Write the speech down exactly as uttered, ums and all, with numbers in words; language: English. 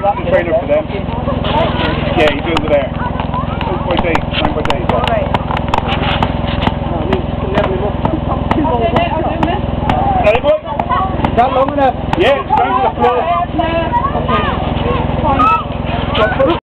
the trainer for them. Yeah, he's doing it there. Eight by eight, nine by eight. Alright. Ready, boy? Is that long enough? Yeah, it's down to the floor. Okay. Fine.